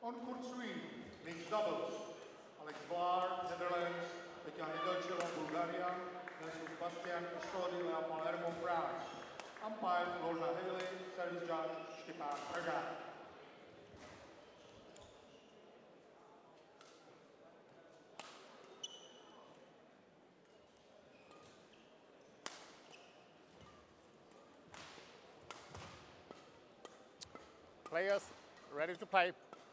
On court 3, mixed doubles. Alex Blar, Netherlands, Petr Koukal, Bulgaria, versus Bastian Custodi a Palermo, France. Umpire Lorna Haley, service judge Štěpán Praga. Players ready to play.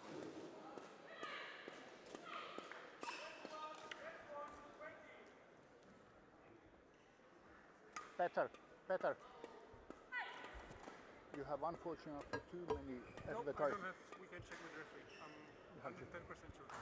Petr. You have unfortunately too many advertisements. No, I don't have. We can check with the referee. I'm 110% sure.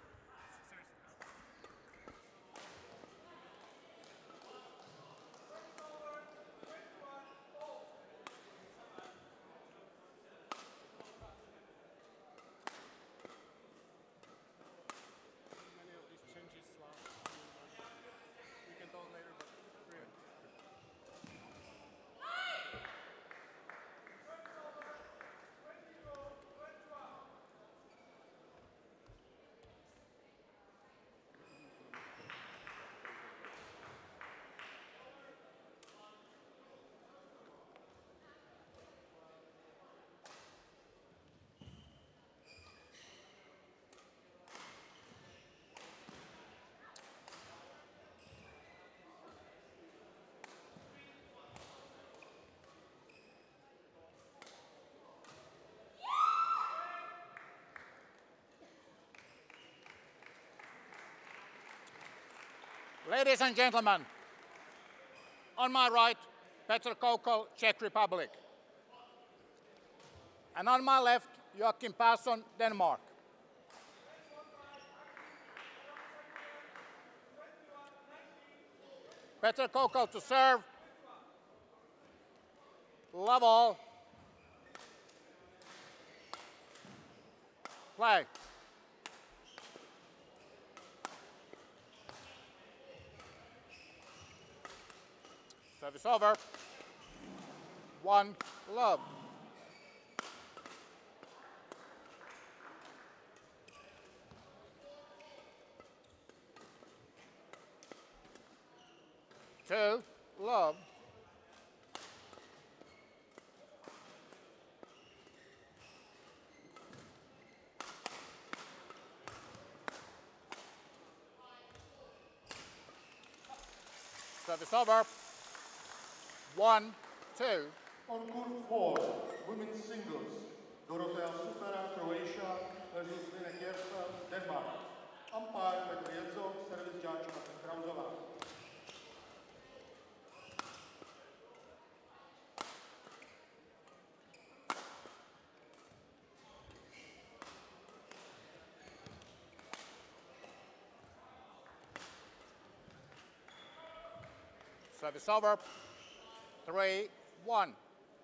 Many of these changes last. We can talk later, but really. Ladies and gentlemen, on my right, Petr Koukal, Czech Republic. And on my left, Joachim Persson, Denmark. Petr Koukal to serve. Love all. Play. Service over. 1, love. Two, love. Service over. 1, 2. On court 4, women's singles. Dorotea Supera, Croatia, versus Lina Kjersa, Denmark. Umpire Petr Koukal, service judge Martin Krausová. Service over. 3, 1.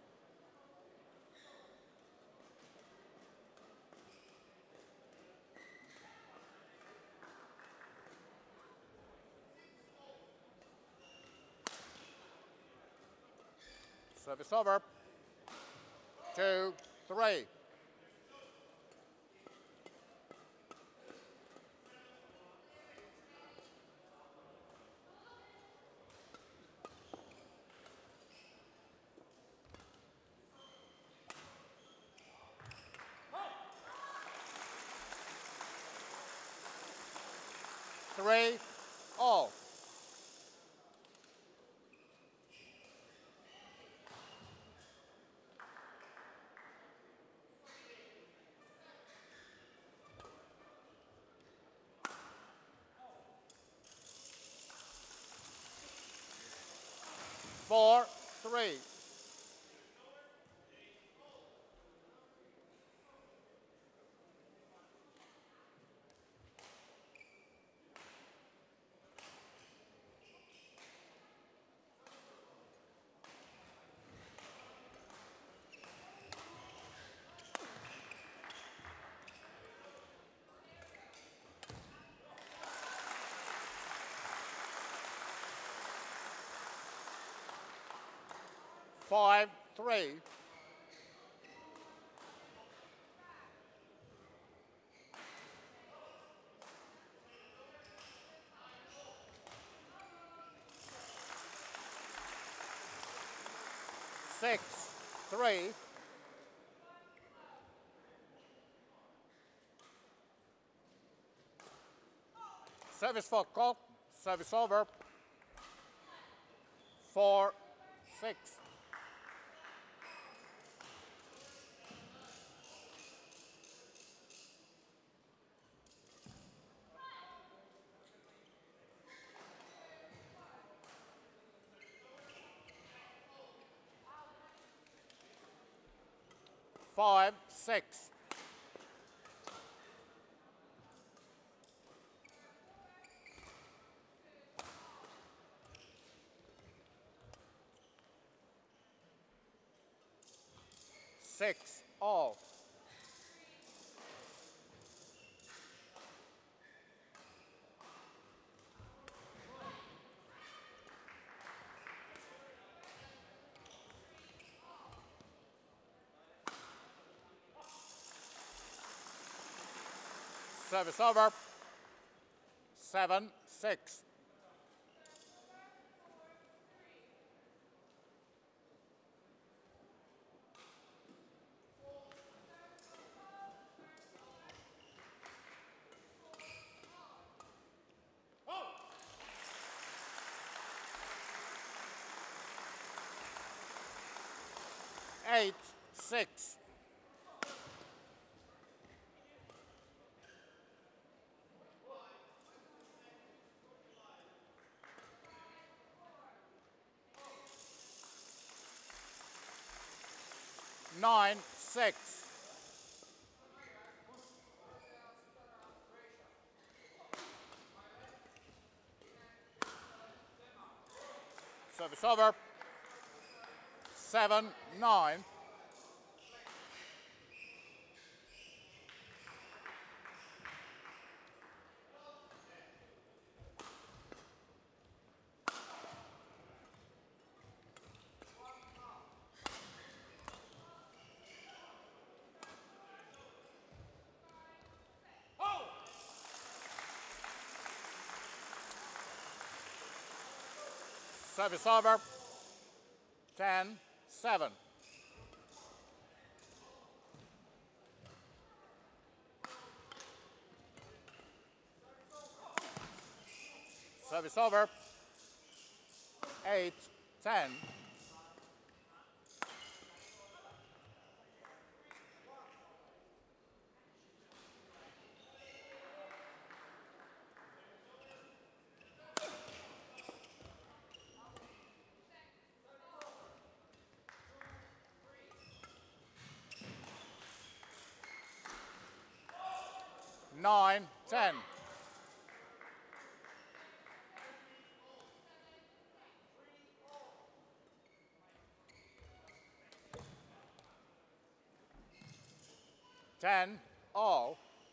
Service over. 2, 3. Three, all. Four, 3. Five, 3. 6-3. Service for Koukal, service over. 4-6. Five, 6. Six, all. Service over. 7-6. Eight, 6. Nine, 6. Service over. 7-9. Service over. 10-7. Service over. 8-10. Nine, 10. Ten, all.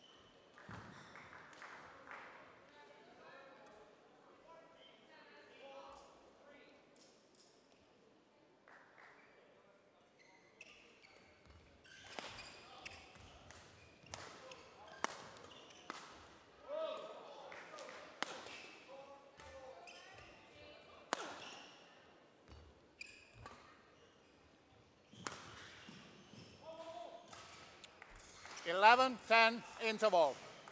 Eleven, 10 interval.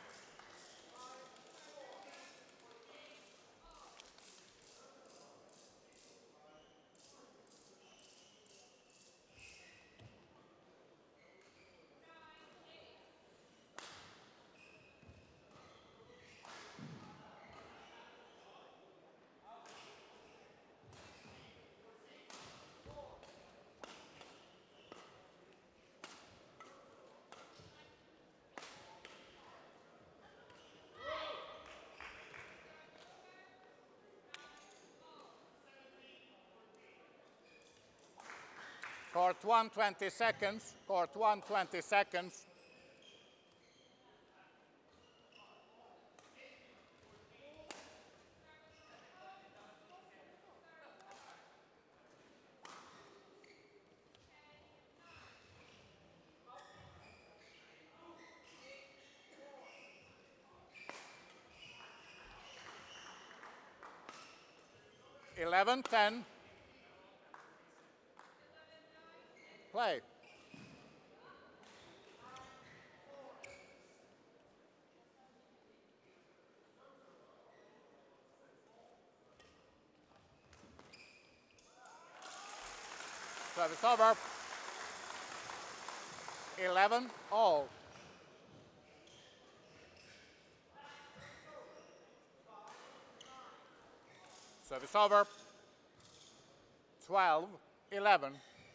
Court 1, 20 seconds. Court 1, 20 seconds. Eleven, 10. play. Service over. 11-all. Service over. 12-11.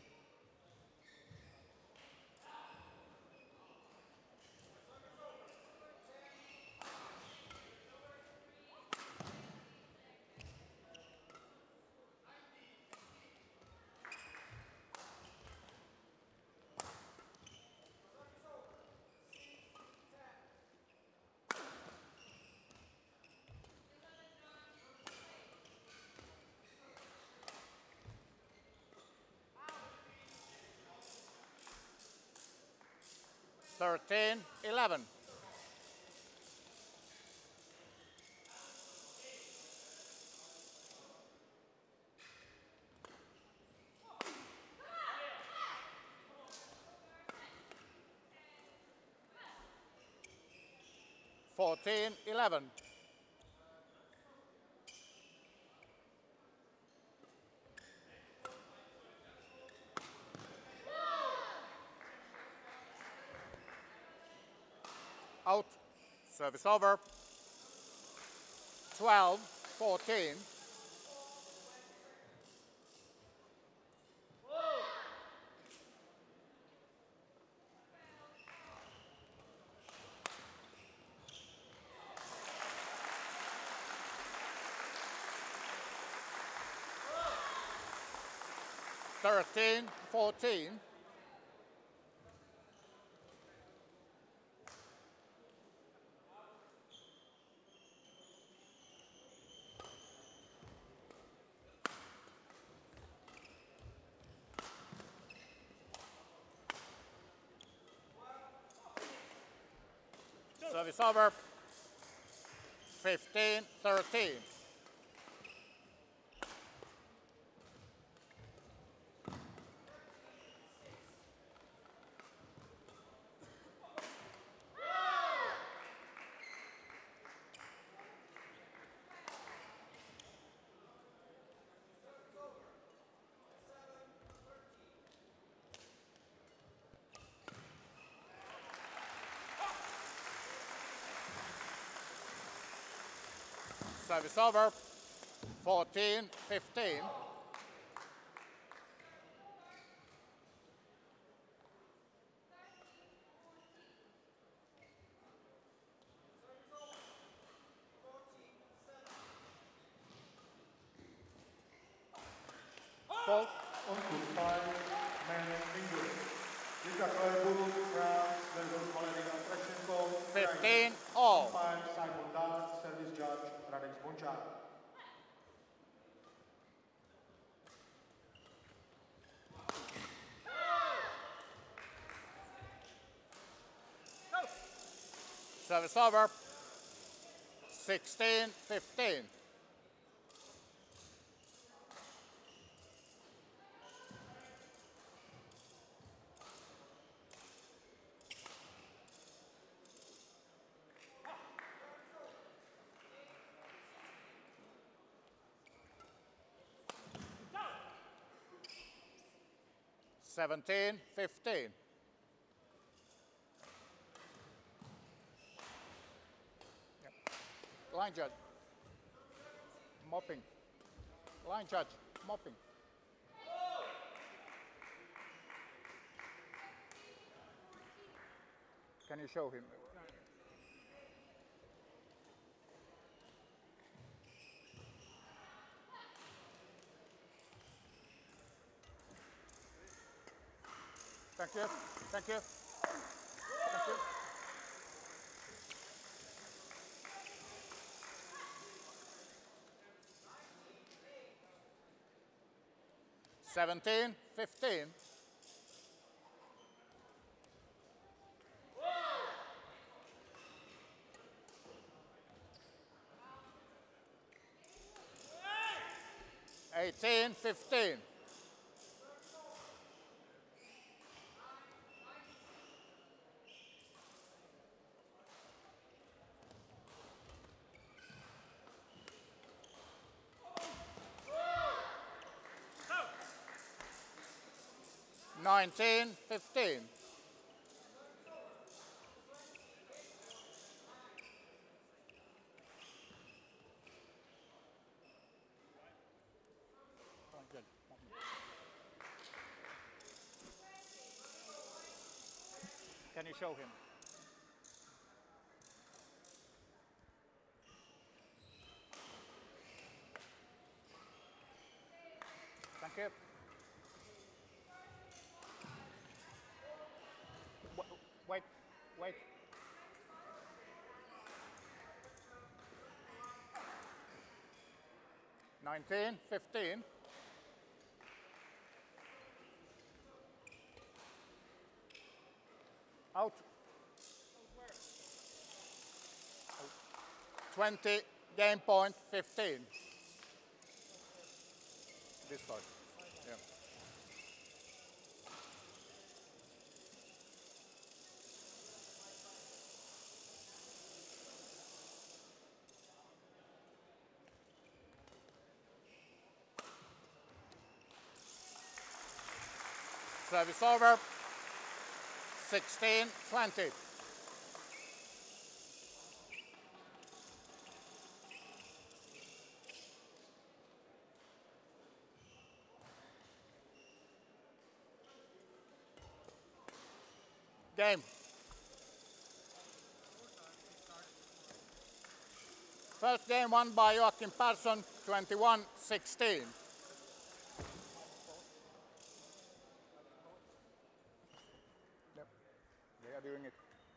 Thirteen, 11. Fourteen, 11. Out. Service over. 12-14. Thirteen, 14. Service over. 15-13. Service over. 14-15. Fault on group 5, men England. Liga Klebu, France, versus Valeria Trechenko. 15-all. Umpire Simon Dart, service judge Radek Zvončar. Service over. 16-15. Seventeen, 15. Line judge. Mopping. Line judge. Mopping. Can you show him? Thank you. Thank you. Thank you. Seventeen, 15. Eighteen, 15. 19-15. Can you show him? Thank you. Wait, wait. Nineteen, 15. Out. 20, game point, 15. This side. Yeah. Service over. 16-20. Game. First game won by Joachim Persson, 21-16. Yep. They are doing it.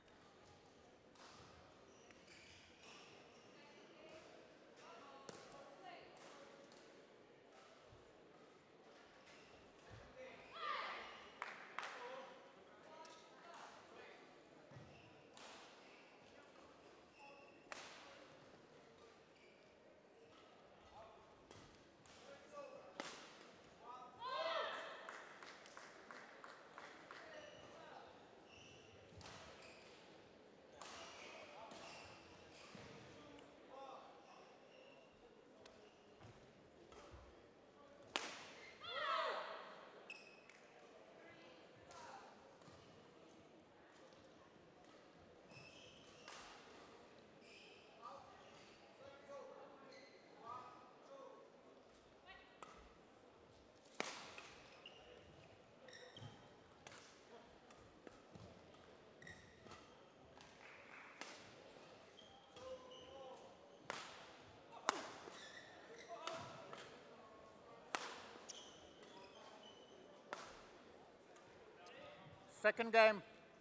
Second game,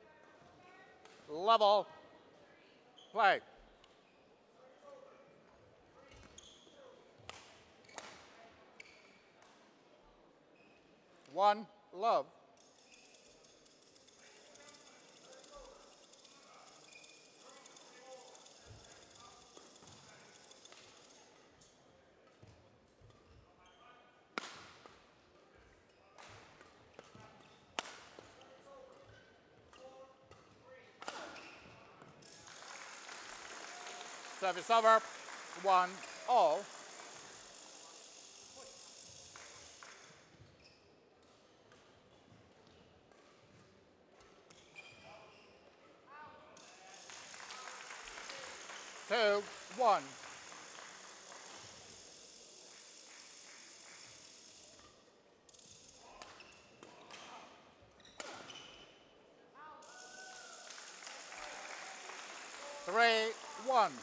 level, play. One, love. Service over, 1-all. Two, 1. Three, 1.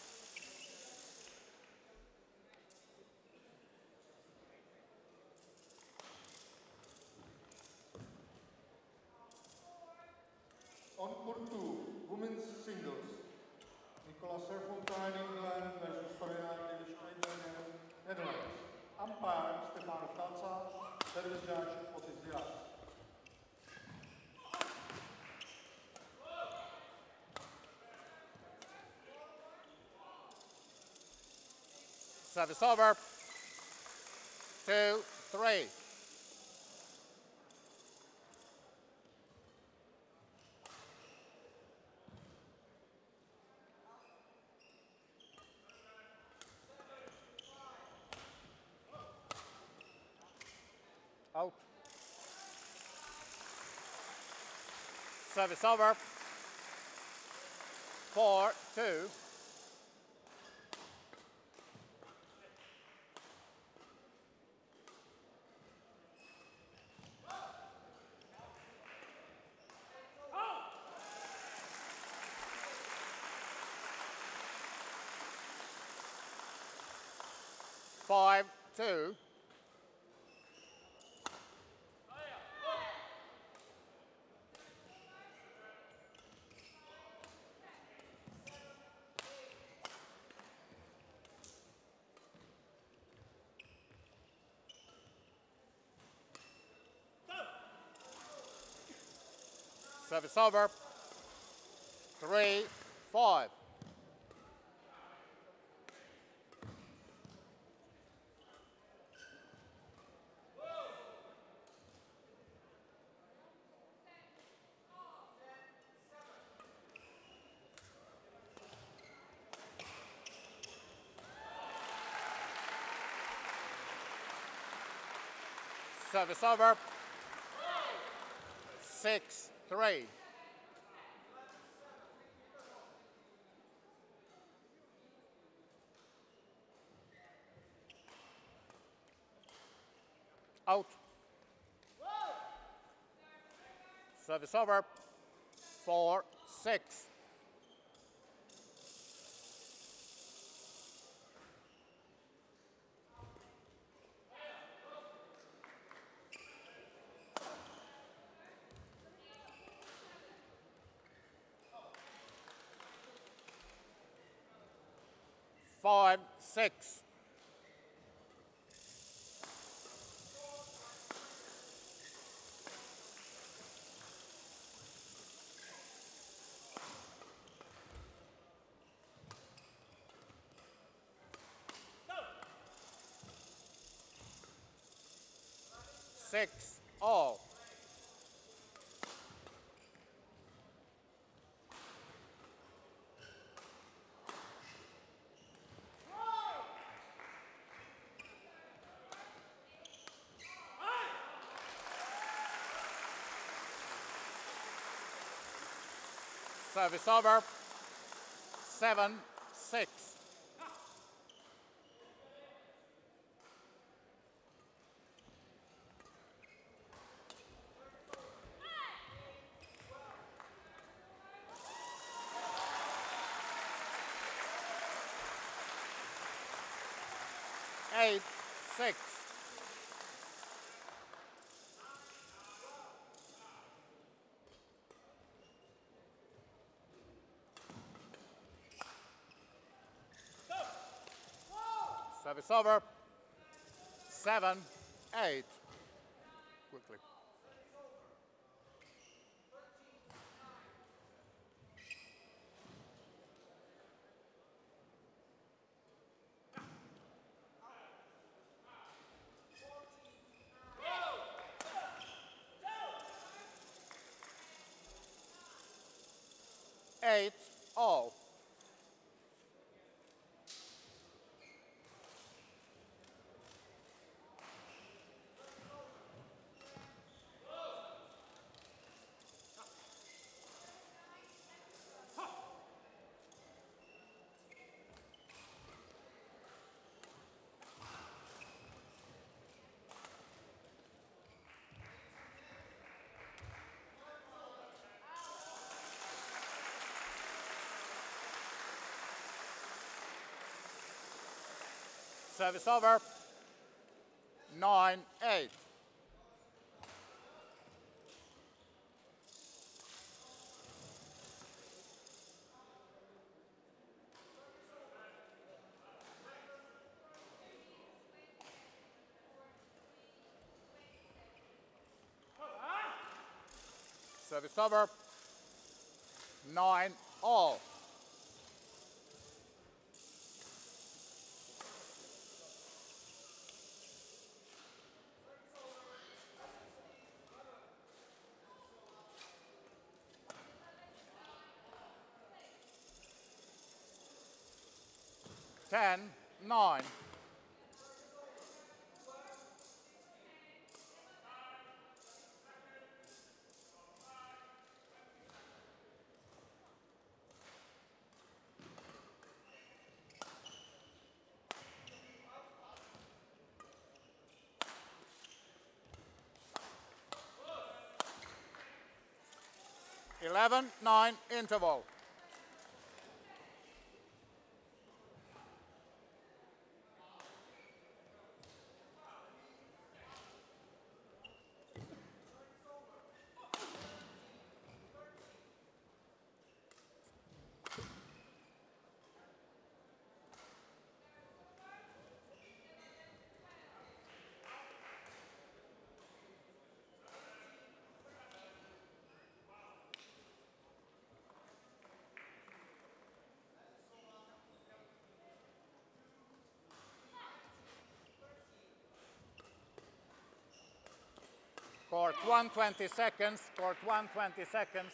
On court 2, women's singles. Serfontaine, England versus Florida, Netherlands. Umpire Stefano Calza, service judge Otis Diaz. Service over, 2-3. Out. Service over. 4-2. Five, two. Service over. 3-5. Service over. 6-3. Out. Service over. 4-6. Five, 6. Six, all. Service over. 7-6. Eight, 6. Service over. 7-8. Quickly. Eight, all. Service over. 9-8. Service over. 9 all. Ten, 9. 11-9 interval. Court 1, 20 seconds. Court 1, 20 seconds.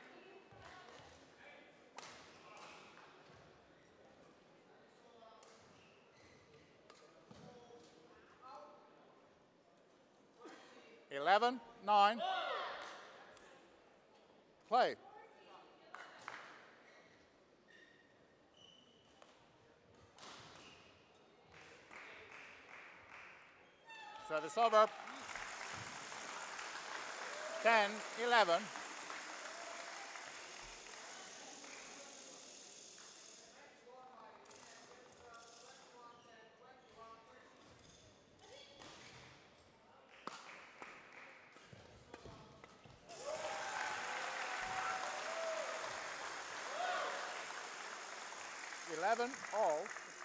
Eleven, 9. Play. Service over. 10, 11. All.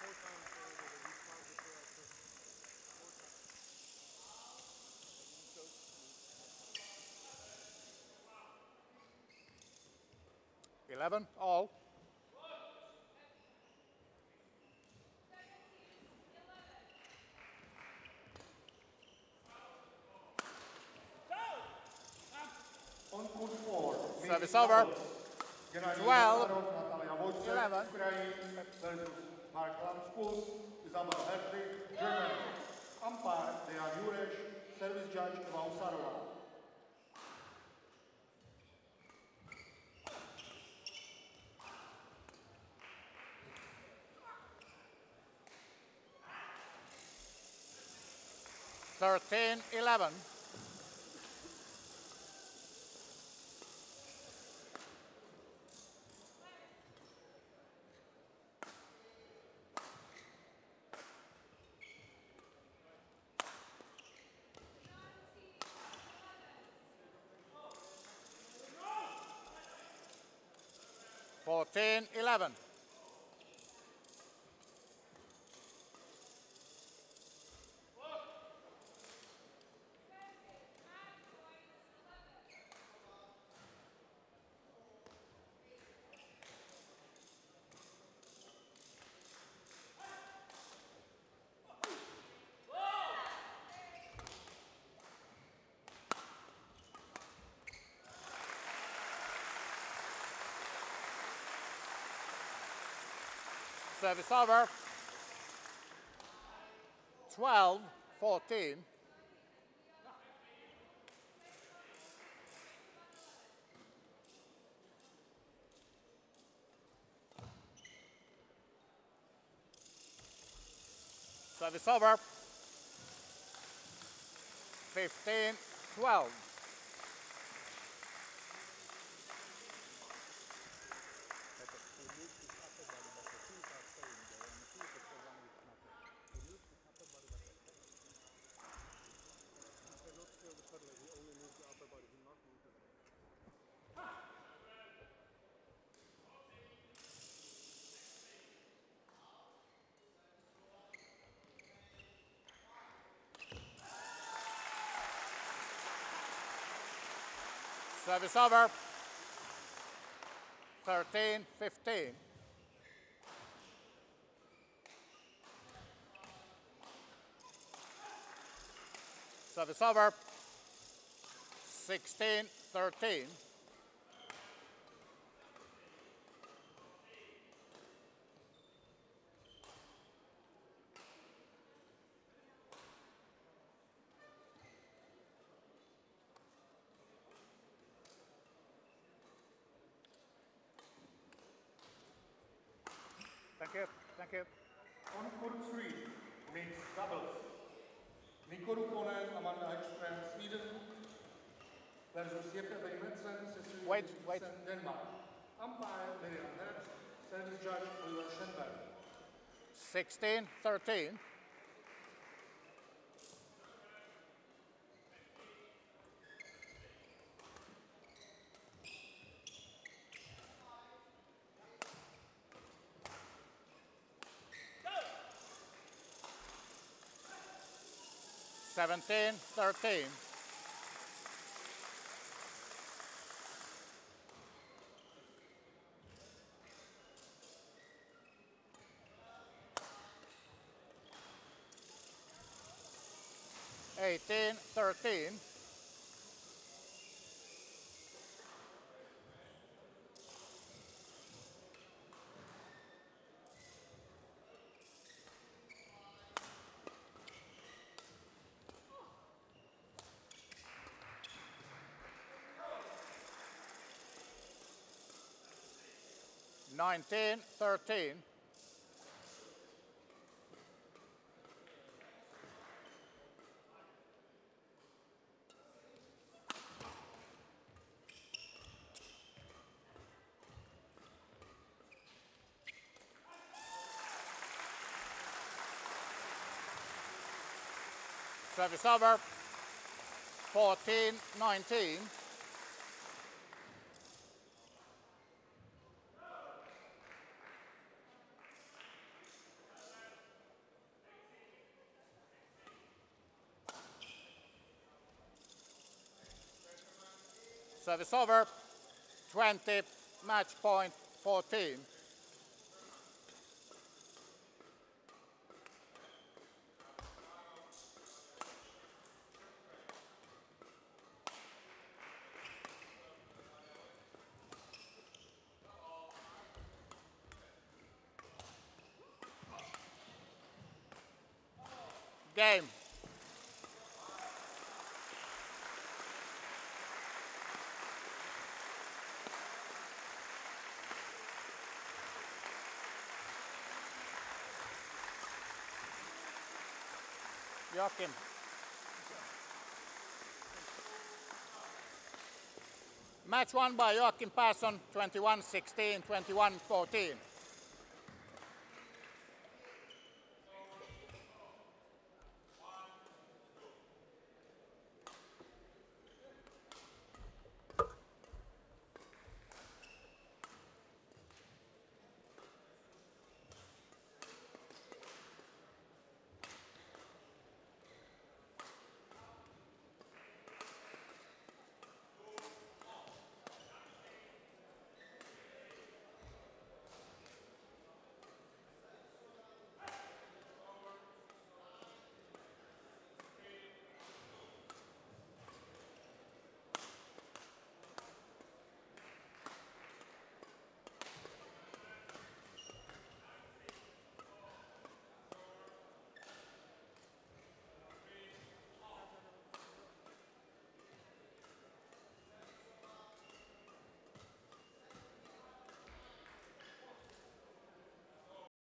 11 all. On court 4. Service over. 12, 11. Versus Mark Lamskus, Isabel Hertwig, Germany. Umpire, Dejan Juresh, service judge, Vausarova. Thirteen, 11. Fourteen, 11. Service over. 12, 14. Service over. 15, 12. Service over. 13, 15. Service over. 16, 13. Thank you. Thank you. On court 3, mixed doubles. Mikko Rukonen, Amanda Ekström, Sweden. versus Jekaterina Madsen, Wait. Denmark. Umpire Miriam Herbst, service judge Oliver Schenberg. 16-13. Go! 17-13. Eighteen, 13. Nineteen, 13. Service over, 14-19. Service over, 20, match point, 14. Game. Joachim. Match won by Joachim Persson, 21-16, 21-14.